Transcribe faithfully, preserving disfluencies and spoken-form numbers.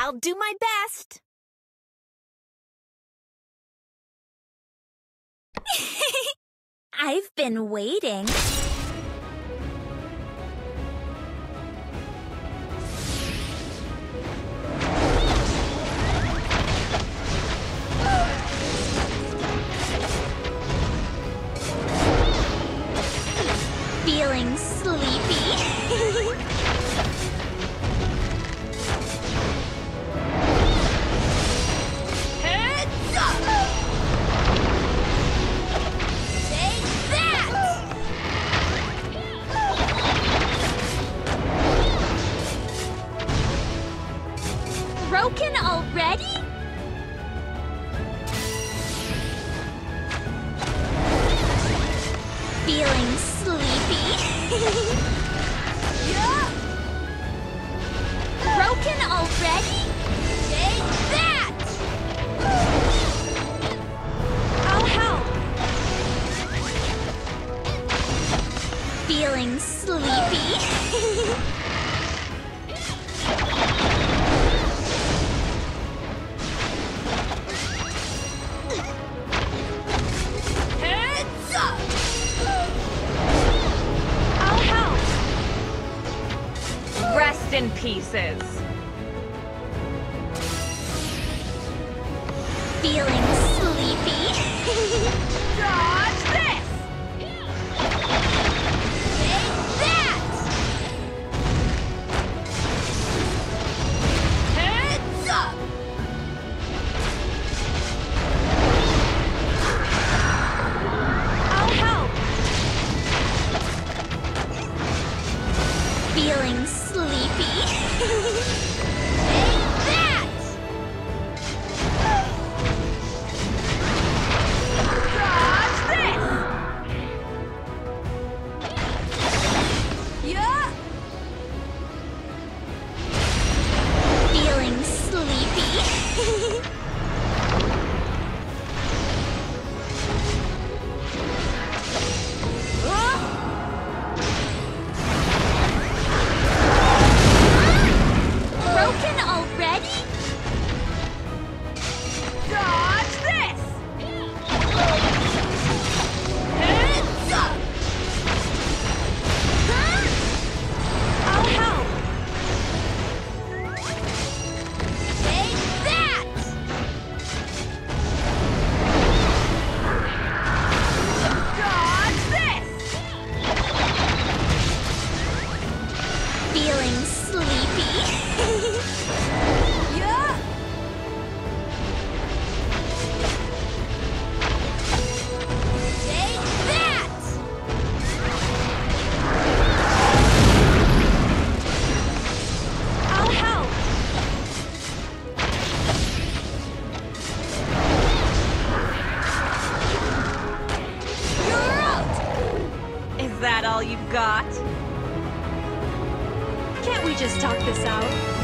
I'll do my best. I've been waiting. Feeling sleepy. Heads up! Take that! Broken already? Feeling sleepy. Yeah. Broken already? Take that! I'll help. Feeling sleepy. Heads up! I'll help. Rest in pieces. Feeling sleepy. Dodge this! Take that! Heads up! I'll help. Feeling sleepy. Take that! Dodge this! Yeah. Feeling sleepy. Broken already? Dodge this! Heads up! Huh? I'll help. Take that! Dodge this! Feeling sleepy. Yeah. Take that! I'll help. You're out! Is that all you've got? Can't we just talk this out?